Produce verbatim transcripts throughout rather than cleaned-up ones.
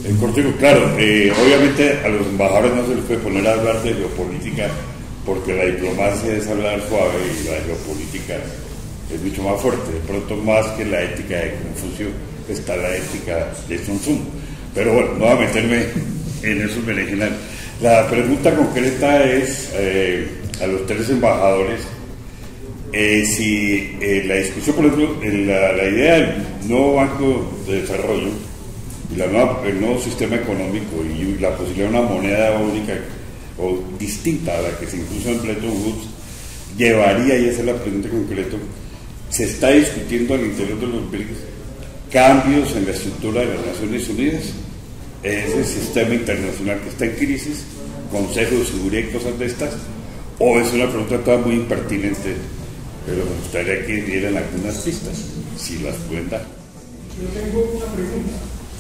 En cortico, claro, eh, obviamente a los embajadores no se les puede poner a hablar de geopolítica porque la diplomacia es hablar suave y la geopolítica es mucho más fuerte. De pronto, más que la ética de Confucio, está la ética de Sun Tzu. Pero bueno, no voy a meterme en esos berenjenales. La pregunta concreta es eh, a los tres embajadores eh, si eh, la discusión, por ejemplo, en la, la idea del nuevo Banco de Desarrollo y la nueva, el nuevo sistema económico y la posibilidad de una moneda única o distinta a la que se impuso en Bretton Woods llevaría, y esa es la pregunta concreta, se está discutiendo al interior de los B R I C S cambios en la estructura de las Naciones Unidas, ese sistema internacional que está en crisis, Consejo de Seguridad y cosas de estas, o es una pregunta toda muy impertinente, pero me gustaría que dieran algunas pistas, si las pueden dar. Yo tengo una pregunta.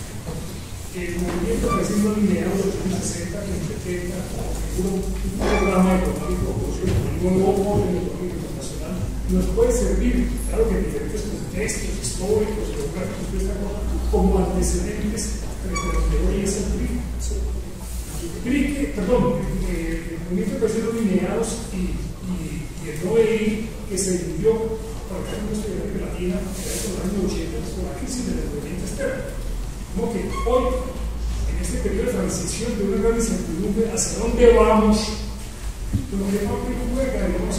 El movimiento que ha sido lineado de los años sesenta, que intenta un programa económico, un nuevo orden económico internacional, nos puede servir, claro que en diferentes contextos históricos, geográficos, como antecedentes frente a lo que hoy es el B R I C. B R I C, perdón, el movimiento que ha sido lineados y, y, y el O E I, que se dividió, por ejemplo, en América Latina, en los años ochenta, por la crisis del endeudamiento externo. Como que hoy, en este periodo de transición de una gran incertidumbre, ¿hacia dónde vamos? Lo que no juega, digamos,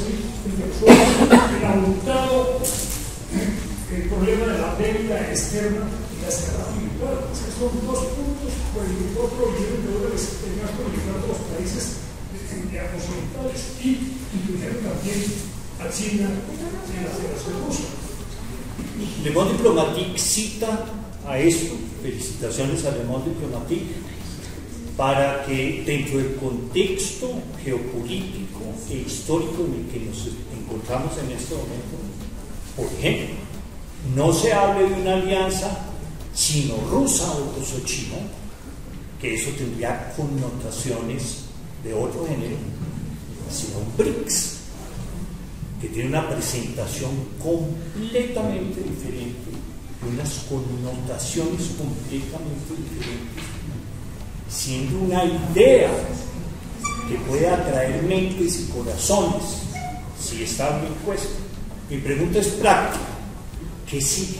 el abultado, el problema de la deuda externa y la escala virtual. O sea, son dos puntos por el dos prohibidos de dólares más proliferar de los países occidentales y incluyeron también a China y a la Federación Rusa. Le Monde Diplomatique cita a esto, felicitaciones a Le Monde Diplomatique, para que dentro del contexto geopolítico e histórico en el que nos encontramos en este momento, por ejemplo, no se hable de una alianza chino-rusa o ruso-china, que eso tendría connotaciones de otro género, sino un B R I C S, que tiene una presentación completamente diferente, unas connotaciones completamente diferentes, siendo una idea que puede atraer mentes y corazones si está bien puesta. Mi pregunta es práctica: ¿qué sigue?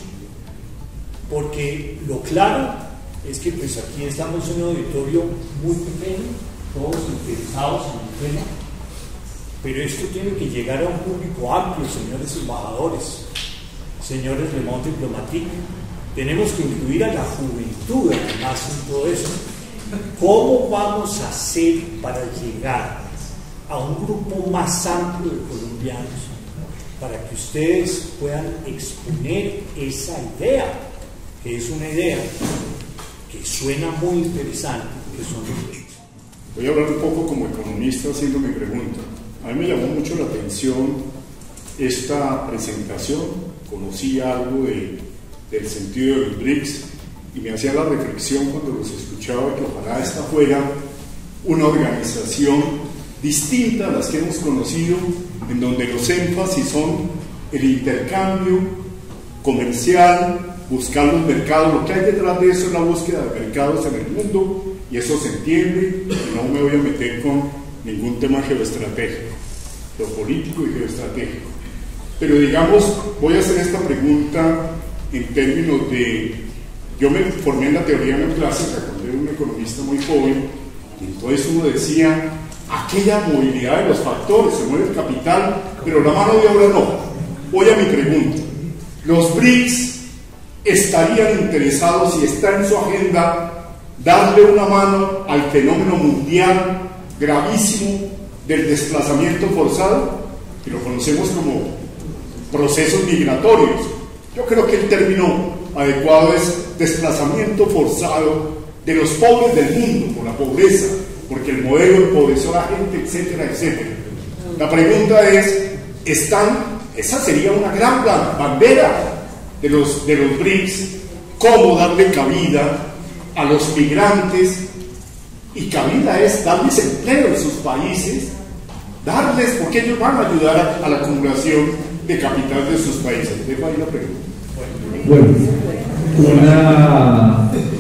Porque lo claro es que pues aquí estamos en un auditorio muy pequeño, todos interesados en el tema, pero esto tiene que llegar a un público amplio, señores embajadores, señores Le Monde Diplomatique. Tenemos que incluir a la juventud además en todo eso. ¿Cómo vamos a hacer para llegar a un grupo más amplio de colombianos para que ustedes puedan exponer esa idea, que es una idea que suena muy interesante, que son los derechos? Voy a hablar un poco como economista haciendo mi pregunta. A mí me llamó mucho la atención esta presentación, conocí algo de, del sentido de los B R I C S y me hacía la reflexión cuando los escuchaba que ojalá esta fuera una organización distinta a las que hemos conocido, en donde los énfasis son el intercambio comercial, buscar los mercados. Lo que hay detrás de eso es la búsqueda de mercados en el mundo, y eso se entiende, y no me voy a meter con ningún tema geoestratégico, geopolítico y geoestratégico. Pero digamos, voy a hacer esta pregunta en términos de... Yo me formé en la teoría neoclásica cuando era un economista muy joven, y entonces uno decía, aquella movilidad de los factores, se mueve el capital, pero la mano de obra no. Voy a mi pregunta. ¿Los B R I C S estarían interesados, si está en su agenda, darle una mano al fenómeno mundial gravísimo del desplazamiento forzado, que lo conocemos como procesos migratorios? Yo creo que el término adecuado es desplazamiento forzado de los pobres del mundo por la pobreza, porque el modelo empobreció a la gente, etcétera, etcétera. La pregunta es, ¿están, esa sería una gran bandera de los, de los B R I C S, cómo darle cabida a los migrantes? Y cabida es darles empleo en sus países, darles, porque ellos van a ayudar a, a la acumulación de capital de sus países. Dejo ahí la pregunta. Bueno, una,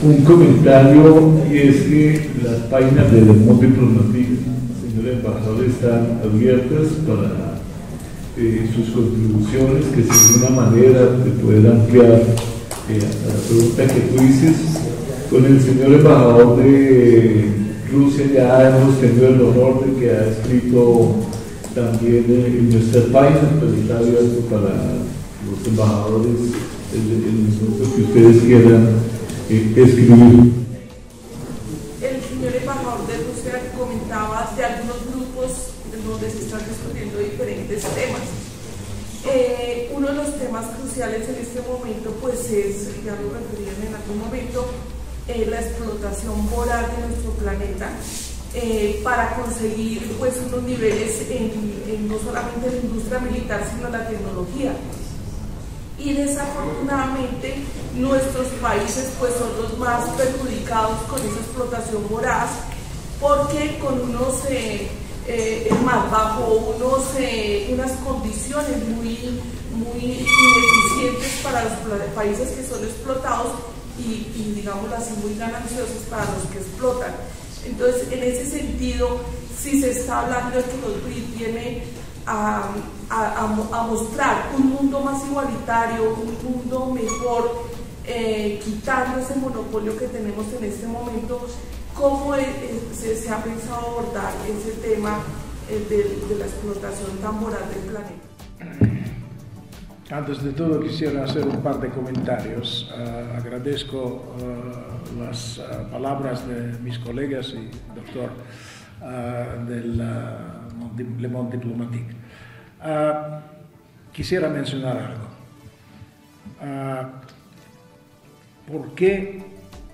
un comentario, y es que las páginas de Le Monde Diplomatique, señor embajador, están abiertas para eh, sus contribuciones, que sea una manera de poder ampliar eh, la pregunta que tú dices. Con el señor embajador de Rusia ya hemos tenido el honor de que ha escrito también en nuestra página, pero está abierto para los embajadores el, el minuto que ustedes quieran eh, escribir. El señor embajador de Rusia comentaba de algunos grupos en donde se están discutiendo diferentes temas. Eh, uno de los temas cruciales en este momento, pues es, ya lo referían en algún momento, eh, la explotación voraz de nuestro planeta. Eh, para conseguir pues unos niveles en, en no solamente en la industria militar, sino en la tecnología. Y desafortunadamente nuestros países pues son los más perjudicados con esa explotación voraz, porque con unos eh, eh, más bajo unos, eh, unas condiciones muy, muy ineficientes para los países que son explotados y, y digámoslo así, muy gananciosos para los que explotan. Entonces, en ese sentido, si se está hablando de que los B R I C viene a, a, a mostrar un mundo más igualitario, un mundo mejor, eh, quitando ese monopolio que tenemos en este momento, ¿cómo es, es, se, se ha pensado abordar ese tema eh, de, de la explotación tan voraz del planeta? Antes de todo quisiera hacer un par de comentarios. Uh, agradezco uh, las uh, palabras de mis colegas y doctor uh, del uh, Le Monde Diplomatique. Uh, quisiera mencionar algo. Uh, ¿Por qué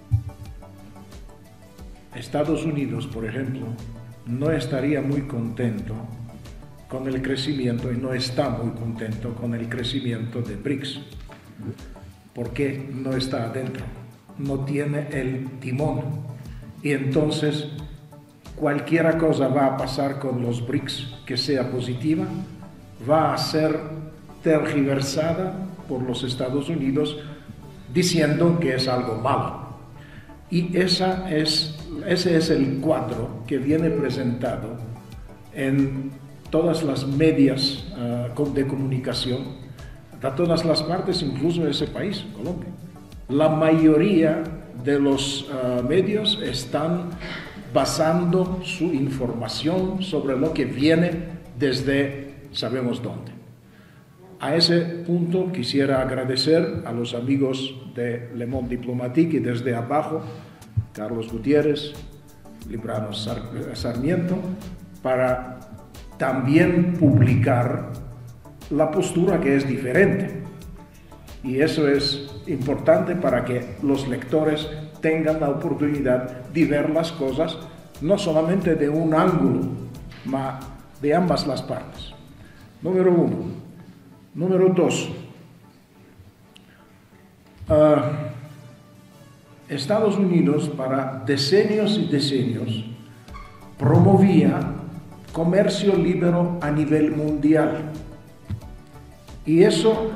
Estados Unidos, por ejemplo, no estaría muy contento con el crecimiento, y no está muy contento con el crecimiento de B R I C S? Porque no está adentro, no tiene el timón, y entonces cualquier cosa va a pasar con los B R I C S que sea positiva, va a ser tergiversada por los Estados Unidos diciendo que es algo malo. Y esa es, ese es el cuadro que viene presentado en todas las medias uh, de comunicación, de todas las partes, incluso ese país, Colombia. La mayoría de los uh, medios están basando su información sobre lo que viene desde sabemos dónde. A ese punto quisiera agradecer a los amigos de Le Monde Diplomatique y desde abajo, Carlos Gutiérrez, Librano Sar Sarmiento, para también publicar la postura que es diferente. Y eso es importante para que los lectores tengan la oportunidad de ver las cosas no solamente de un ángulo, sino de ambas las partes. Número uno. Número dos. Uh, Estados Unidos para decenios y decenios promovía comercio libre a nivel mundial. Y eso,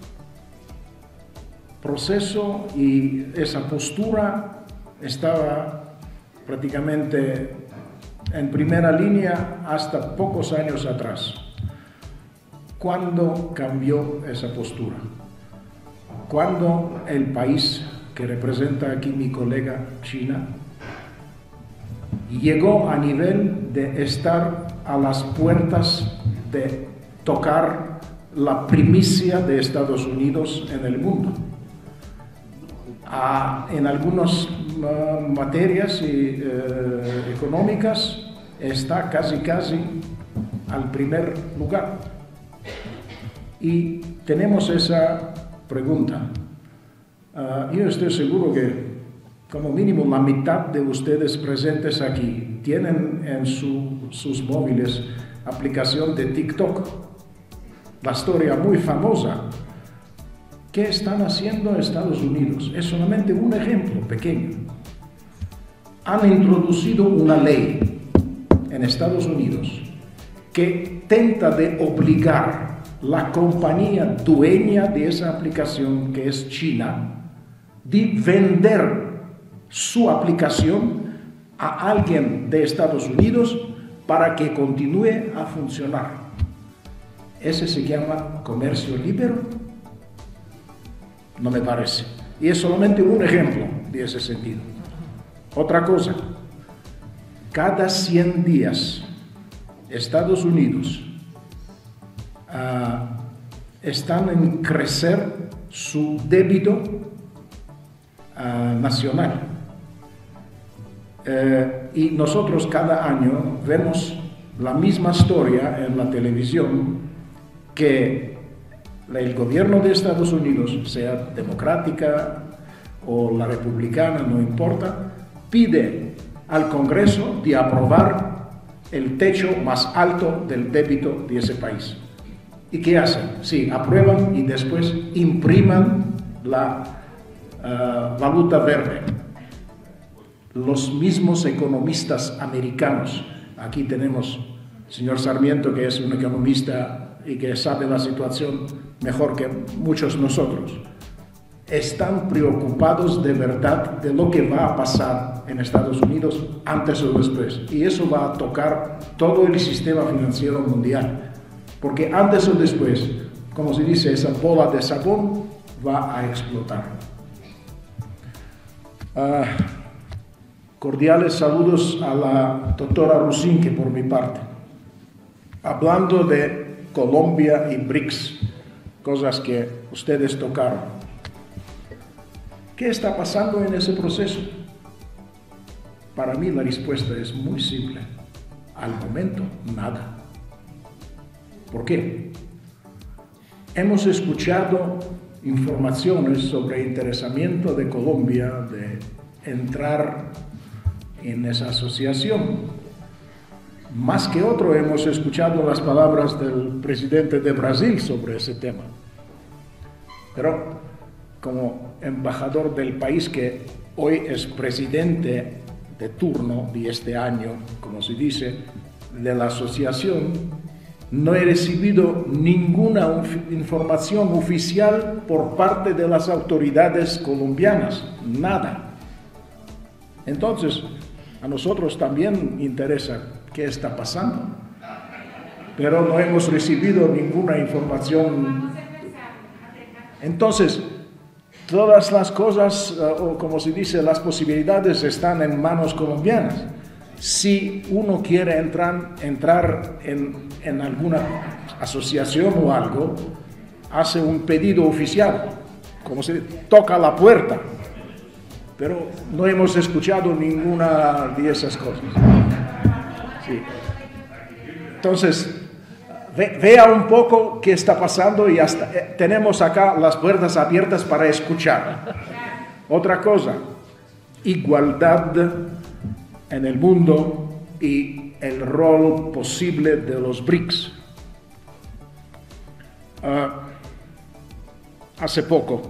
proceso y esa postura estaba prácticamente en primera línea hasta pocos años atrás. ¿Cuándo cambió esa postura? Cuando el país que representa aquí mi colega China llegó a nivel de estar a las puertas de tocar la primicia de Estados Unidos en el mundo. Ah, en algunas uh, materias y, uh, económicas está casi casi al primer lugar. Y tenemos esa pregunta. Uh, yo estoy seguro que como mínimo la mitad de ustedes presentes aquí tienen en su, sus móviles aplicación de TikTok, la historia muy famosa. ¿Qué están haciendo Estados Unidos? Es solamente un ejemplo pequeño. Han introducido una ley en Estados Unidos que tenta de obligar la compañía dueña de esa aplicación, que es China, de vender su aplicación a alguien de Estados Unidos para que continúe a funcionar. Ese se llama comercio libre. No me parece. Y es solamente un ejemplo de ese sentido. Otra cosa, cada cien días Estados Unidos uh, están en crecer su débito uh, nacional. Uh, y nosotros cada año vemos la misma historia en la televisión, que el gobierno de Estados Unidos, sea democrática o la republicana, no importa, pide al Congreso de aprobar el techo más alto del débito de ese país. ¿Y qué hacen? Sí, aprueban y después impriman la uh, valuta verde. Los mismos economistas americanos, aquí tenemos al señor Sarmiento, que es un economista y que sabe la situación mejor que muchos nosotros, están preocupados de verdad de lo que va a pasar en Estados Unidos antes o después. Y eso va a tocar todo el sistema financiero mundial. Porque antes o después, como se dice, esa bola de sabón va a explotar. Uh, cordiales saludos a la doctora Rusinque por mi parte. Hablando de Colombia y BRICS, cosas que ustedes tocaron. ¿Qué está pasando en ese proceso? Para mí la respuesta es muy simple. Al momento, nada. ¿Por qué? Hemos escuchado informaciones sobre interesamiento de Colombia de entrar en esa asociación. Más que otro, hemos escuchado las palabras del presidente de Brasil sobre ese tema. Pero como embajador del país que hoy es presidente de turno de este año, como se dice, de la asociación, no he recibido ninguna información oficial por parte de las autoridades colombianas, nada. Entonces, a nosotros también interesa qué está pasando, pero no hemos recibido ninguna información. Entonces, todas las cosas, o como se dice, las posibilidades están en manos colombianas. Si uno quiere entrar, entrar en, en alguna asociación o algo, hace un pedido oficial, como se dice, toca la puerta, pero no hemos escuchado ninguna de esas cosas. Sí. Entonces, ve, vea un poco qué está pasando y hasta eh, tenemos acá las puertas abiertas para escuchar. Otra cosa, igualdad en el mundo y el rol posible de los BRICS. Uh, hace poco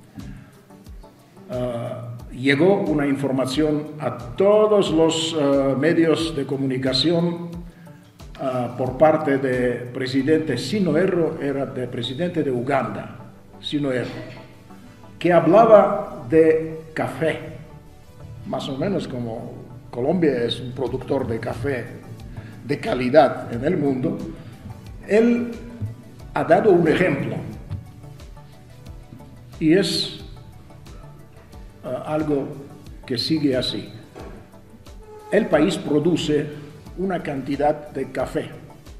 uh, llegó una información a todos los uh, medios de comunicación uh, por parte del presidente, si no erro, era del presidente de Uganda, si no erro, que hablaba de café, más o menos como Colombia es un productor de café de calidad en el mundo. Él ha dado un ejemplo y es uh, algo que sigue así. El país produce una cantidad de café.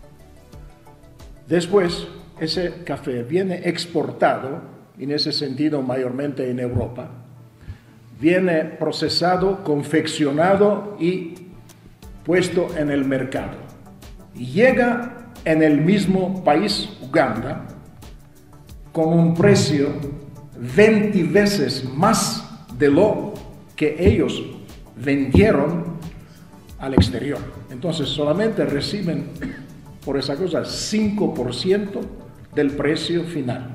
Después, ese café viene exportado, en ese sentido mayormente en Europa, viene procesado, confeccionado y puesto en el mercado. Y llega en el mismo país, Uganda, con un precio veinte veces más de lo que ellos vendieron al exterior. Entonces solamente reciben por esa cosa cinco por ciento del precio final.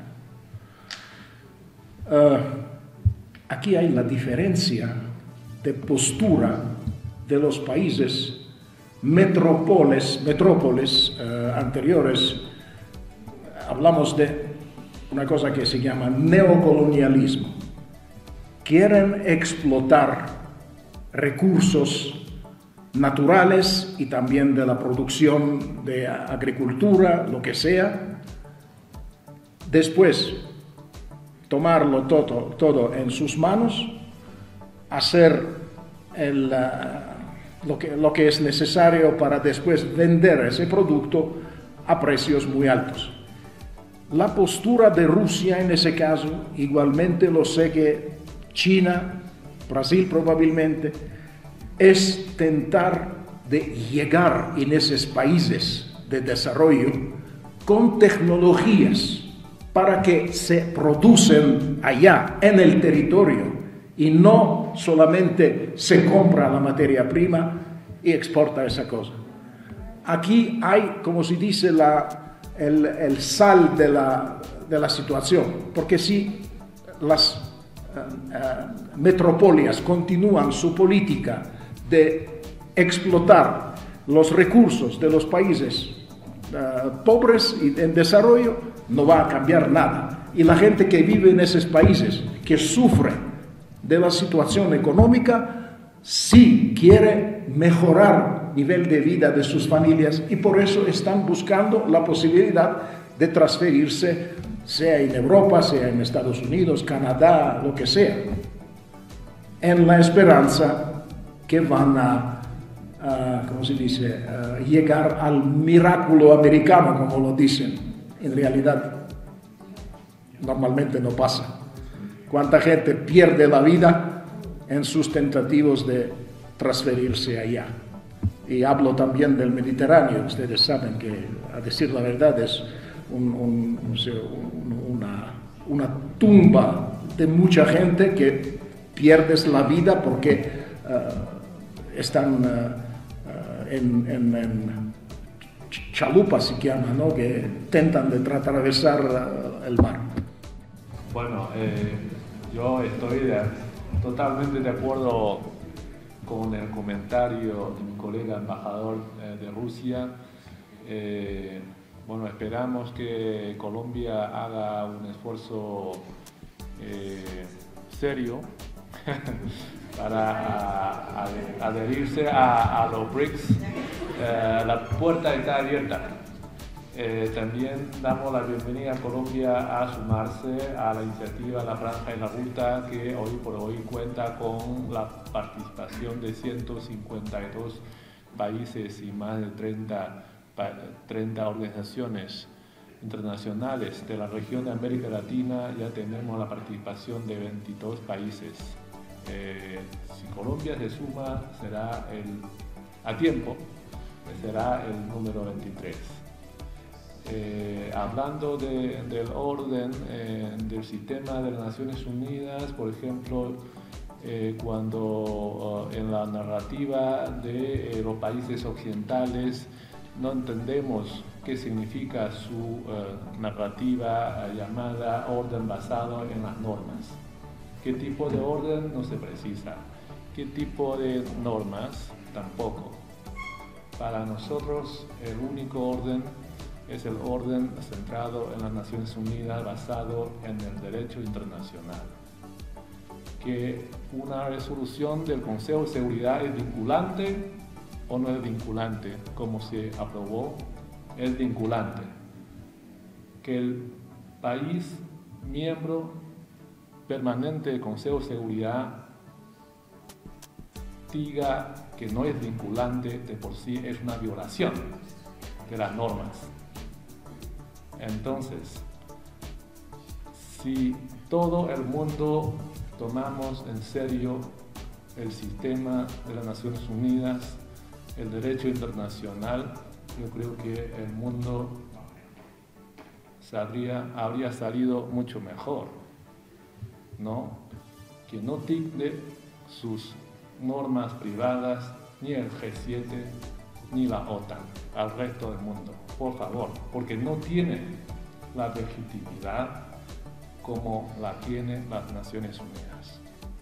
Uh, Aquí hay la diferencia de postura de los países metrópoles, metrópoles eh, anteriores. Hablamos de una cosa que se llama neocolonialismo. Quieren explotar recursos naturales y también de la producción de agricultura, lo que sea. Después, tomarlo todo, todo en sus manos, hacer el, uh, lo, que, lo que es necesario para después vender ese producto a precios muy altos. La postura de Rusia en ese caso, igualmente lo sé que China, Brasil probablemente, es tentar de llegar en esos países de desarrollo con tecnologías para que se producen allá en el territorio y no solamente se compra la materia prima y exporta esa cosa. Aquí hay, como se dice, la, el, el sal de la, de la situación, porque si las uh, uh, metropolias continúan su política de explotar los recursos de los países uh, pobres y en desarrollo, no va a cambiar nada. Y la gente que vive en esos países, que sufre de la situación económica, sí quiere mejorar el nivel de vida de sus familias y por eso están buscando la posibilidad de transferirse, sea en Europa, sea en Estados Unidos, Canadá, lo que sea, en la esperanza que van a, a ¿cómo se dice?, a llegar al milagro americano, como lo dicen. En realidad, normalmente no pasa. ¿Cuánta gente pierde la vida en sus tentativas de transferirse allá? Y hablo también del Mediterráneo. Ustedes saben que, a decir la verdad, es un, un, un, una, una tumba de mucha gente que pierde la vida porque uh, están uh, uh, en, en, en chalupas, se llama, ¿no?, que intentan de atravesar uh, el mar. Bueno, eh, yo estoy de, totalmente de acuerdo con el comentario de mi colega embajador eh, de Rusia. Eh, bueno, esperamos que Colombia haga un esfuerzo eh, serio para adherirse a, a los BRICS. Eh, la puerta está abierta. Eh, también damos la bienvenida a Colombia a sumarse a la iniciativa La Franja y la Ruta, que hoy por hoy cuenta con la participación de ciento cincuenta y dos países y más de treinta, treinta organizaciones internacionales. De la región de América Latina ya tenemos la participación de veintidós países. Eh, si Colombia se suma, será el, a tiempo, será el número veintitrés. Eh, hablando de, del orden eh, del sistema de las Naciones Unidas, por ejemplo, eh, cuando uh, en la narrativa de eh, los países occidentales no entendemos qué significa su uh, narrativa uh, llamada orden basado en las normas. ¿Qué tipo de orden? No se precisa. ¿Qué tipo de normas? Tampoco. Para nosotros el único orden es el orden centrado en las Naciones Unidas basado en el derecho internacional. Que una resolución del Consejo de Seguridad es vinculante o no es vinculante, como se aprobó, es vinculante. Que el país miembro permanente del Consejo de Seguridad diga que no es vinculante, de por sí es una violación de las normas. Entonces, si todo el mundo tomamos en serio el sistema de las Naciones Unidas, el derecho internacional, yo creo que el mundo sabría, habría salido mucho mejor, ¿no? Que no dicte sus normas privadas ni el G siete ni la OTAN al resto del mundo, por favor, porque no tiene la legitimidad como la tienen las Naciones Unidas.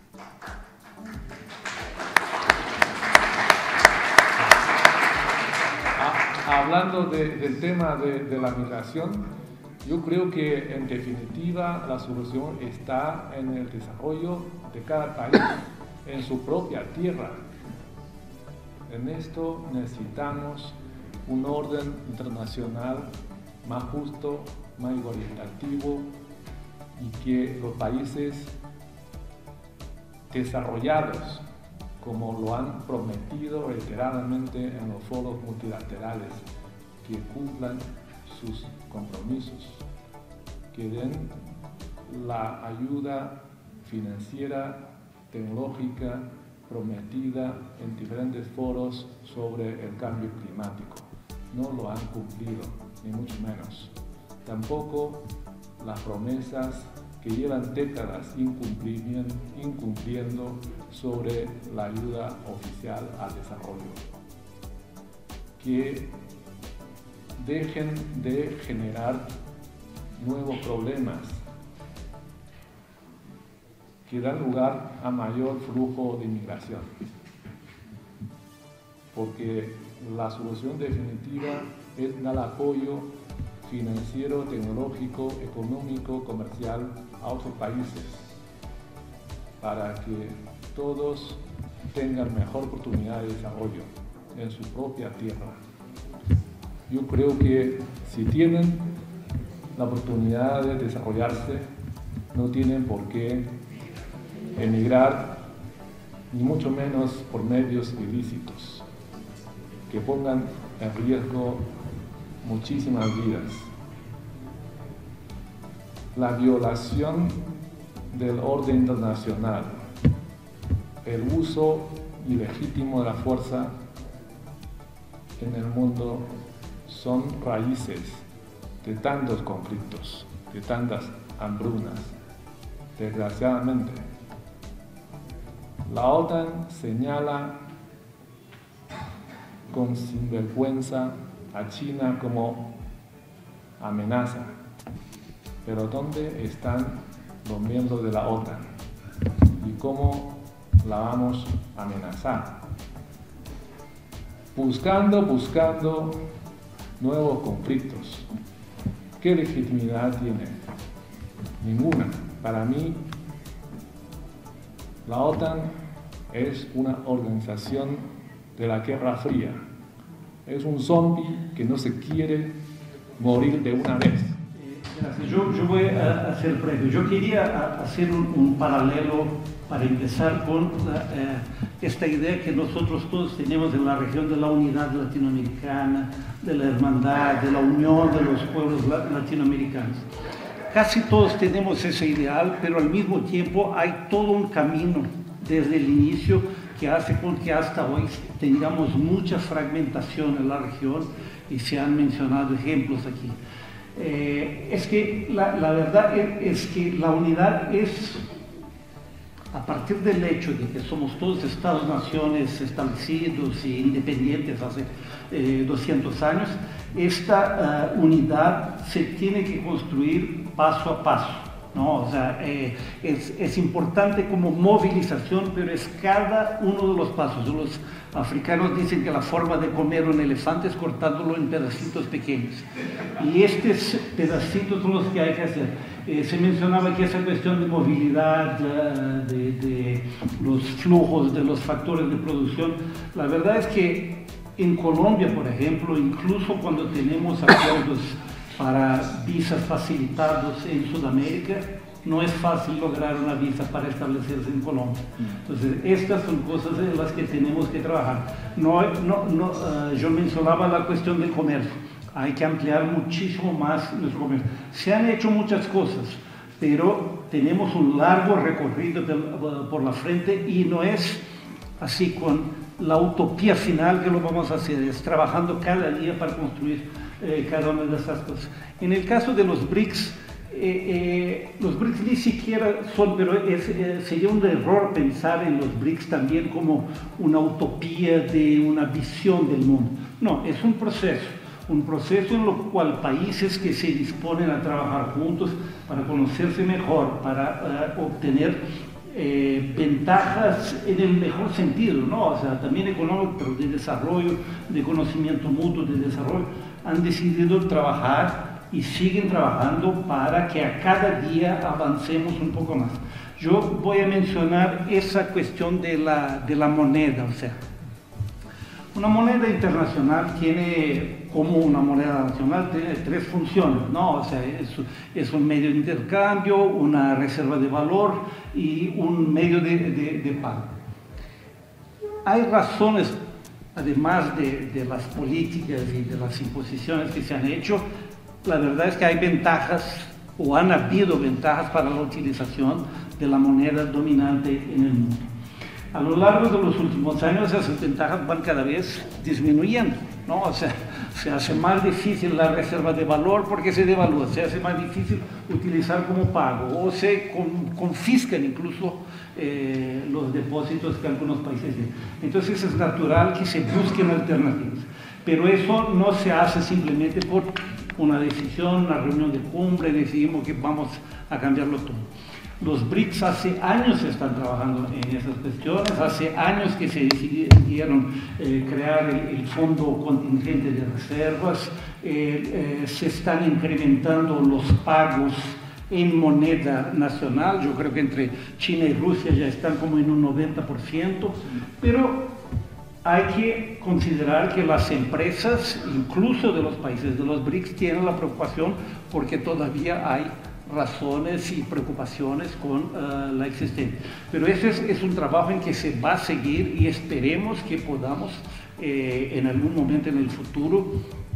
Ah, hablando de, del tema de, de la migración, yo creo que en definitiva la solución está en el desarrollo de cada país. en su propia tierra. En esto necesitamos un orden internacional más justo, más igualitativo, y que los países desarrollados, como lo han prometido reiteradamente en los foros multilaterales, que cumplan sus compromisos, que den la ayuda financiera, tecnológica, prometida en diferentes foros sobre el cambio climático. No lo han cumplido, ni mucho menos. Tampoco las promesas que llevan décadas incumpliendo, incumpliendo sobre la ayuda oficial al desarrollo. Que dejen de generar nuevos problemas que dan lugar a mayor flujo de inmigración. Porque la solución definitiva es dar apoyo financiero, tecnológico, económico, comercial a otros países para que todos tengan mejor oportunidad de desarrollo en su propia tierra. Yo creo que si tienen la oportunidad de desarrollarse, no tienen por qué emigrar, ni mucho menos por medios ilícitos que pongan en riesgo muchísimas vidas. La violación del orden internacional, el uso ilegítimo de la fuerza en el mundo son raíces de tantos conflictos, de tantas hambrunas. Desgraciadamente, la OTAN señala con sinvergüenza a China como amenaza. Pero ¿dónde están los miembros de la OTAN? ¿Y cómo la vamos a amenazar? Buscando, buscando nuevos conflictos. ¿Qué legitimidad tiene? Ninguna. Para mí, la OTAN es una organización de la Guerra Fría. Es un zombie que no se quiere morir de una vez. Gracias. Yo, yo voy a hacer breve. Yo quería hacer un, un paralelo para empezar con la, eh, esta idea que nosotros todos tenemos en la región de la unidad latinoamericana, de la hermandad, de la unión de los pueblos latinoamericanos. Casi todos tenemos ese ideal, pero al mismo tiempo hay todo un camino desde el inicio que hace con que hasta hoy tengamos mucha fragmentación en la región, y se han mencionado ejemplos aquí. Eh, es que la, la verdad es, es que la unidad es, a partir del hecho de que somos todos estados-naciones establecidos e independientes hace eh, doscientos años, esta uh, unidad se tiene que construir paso a paso, ¿no? O sea, eh, es, es importante como movilización, pero es cada uno de los pasos. Los africanos dicen que la forma de comer un elefante es cortándolo en pedacitos pequeños, y estos pedacitos son los que hay que hacer. Eh, se mencionaba que esa cuestión de movilidad, uh, de, de los flujos, de los factores de producción, la verdad es que en Colombia, por ejemplo, incluso cuando tenemos acuerdos para visas facilitados en Sudamérica, no es fácil lograr una visa para establecerse en Colombia. Entonces, estas son cosas en las que tenemos que trabajar. No, no, no, uh, yo mencionaba la cuestión del comercio. Hay que ampliar muchísimo más nuestro comercio. Se han hecho muchas cosas, pero tenemos un largo recorrido de, uh, por la frente, y no es así con la utopía final que lo vamos a hacer, es trabajando cada día para construir eh, cada una de esas cosas. En el caso de los BRICS, eh, eh, los BRICS ni siquiera son, pero es, eh, sería un error pensar en los BRICS también como una utopía de una visión del mundo. No, es un proceso, un proceso en el cual países que se disponen a trabajar juntos para conocerse mejor, para uh, obtener Eh, ventajas en el mejor sentido, ¿no? O sea, también económico, pero de desarrollo, de conocimiento mutuo, de desarrollo, han decidido trabajar y siguen trabajando para que a cada día avancemos un poco más. Yo voy a mencionar esa cuestión de la, de la moneda, o sea, una moneda internacional tiene, como una moneda nacional, tiene tres funciones, ¿no? O sea, es, es un medio de intercambio, una reserva de valor y un medio de, de, de pago. Hay razones, además de, de las políticas y de las imposiciones que se han hecho, la verdad es que hay ventajas, o han habido ventajas para la utilización de la moneda dominante en el mundo. A lo largo de los últimos años esas ventajas van cada vez disminuyendo, ¿no? O sea, se hace más difícil la reserva de valor porque se devalúa, se hace más difícil utilizar como pago o se con, confiscan incluso eh, los depósitos que algunos países tienen. Entonces es natural que se busquen alternativas, pero eso no se hace simplemente por una decisión, una reunión de cumbre, decidimos que vamos a cambiarlo todo. Los BRICS hace años están trabajando en esas cuestiones, hace años que se decidieron eh, crear el, el Fondo Contingente de Reservas, eh, eh, se están incrementando los pagos en moneda nacional, yo creo que entre China y Rusia ya están como en un noventa por ciento, pero hay que considerar que las empresas, incluso de los países de los BRICS, tienen la preocupación porque todavía hay razones y preocupaciones con uh, la existencia. Pero ese es, es un trabajo en que se va a seguir y esperemos que podamos eh, en algún momento en el futuro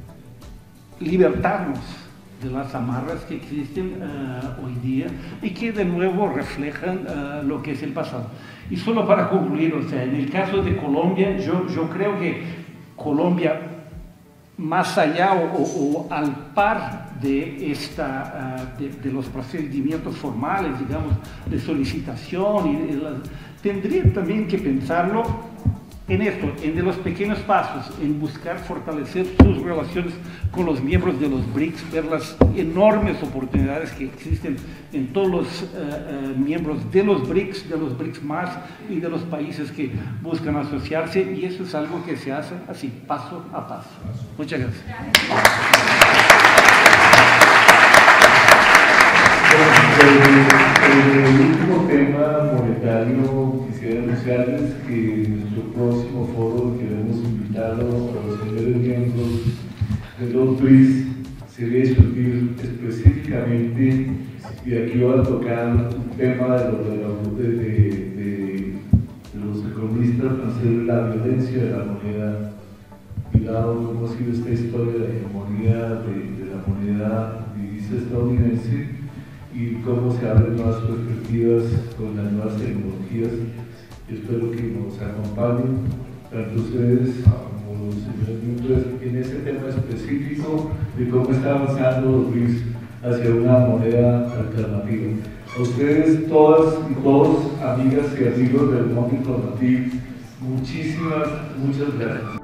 libertarnos de las amarras que existen uh, hoy día y que de nuevo reflejan uh, lo que es el pasado. Y solo para concluir, o sea, en el caso de Colombia, yo, yo creo que Colombia, más allá o, o, o al par de, esta, uh, de, de los procedimientos formales, digamos, de solicitación, y de las, tendría también que pensarlo en esto, en de los pequeños pasos, en buscar fortalecer sus relaciones con los miembros de los BRICS, ver las enormes oportunidades que existen en todos los uh, uh, miembros de los BRICS, de los BRICS más y de los países que buscan asociarse, y eso es algo que se hace así, paso a paso. Muchas gracias. En el último tema monetario, quisiera anunciarles que en nuestro próximo foro queremos invitarlos a los señores miembros de los BRICS. Sería discutir específicamente, y aquí va a tocar un tema de, lo, de, lo, de, de, de, de los economistas franceses, la violencia de la moneda, y dado cómo ha sido esta historia de la hegemonía de, de la moneda divisa estadounidense, y cómo se abren nuevas perspectivas con las nuevas tecnologías. Yo espero que nos acompañen, tanto ustedes como los señores miembros, en este tema específico de cómo está avanzando los BRICS hacia una moneda alternativa. A ustedes, todas y todos, amigas y amigos del Monde Diplomatique, muchísimas, muchas gracias.